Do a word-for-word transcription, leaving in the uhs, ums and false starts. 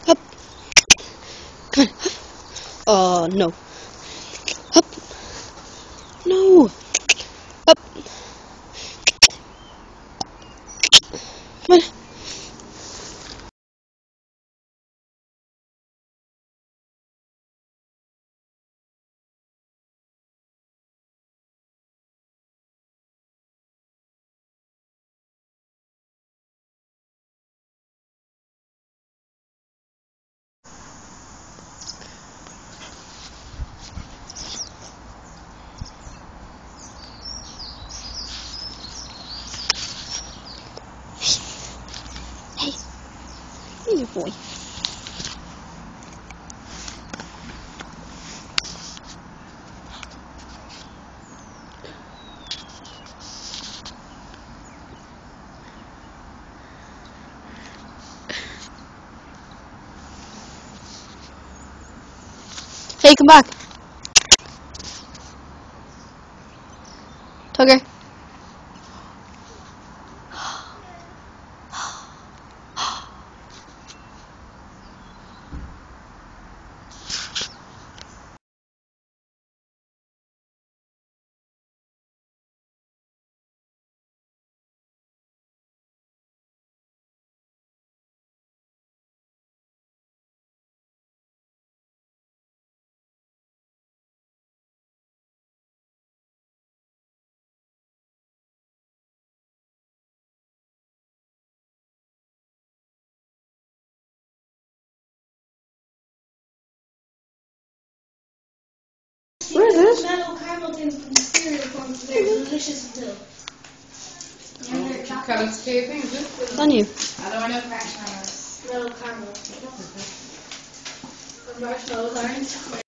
Up. Come on. Oh, no. Up. No. Up. Come on. Hey. Here's your boy. Hey, come back. Tugger. What is this? Metal caramel things from cereal forms. They're delicious still. Yeah, they're chocolate. It's two things, is it? On you. I don't know marshmallows. Metal caramel. The marshmallows aren't.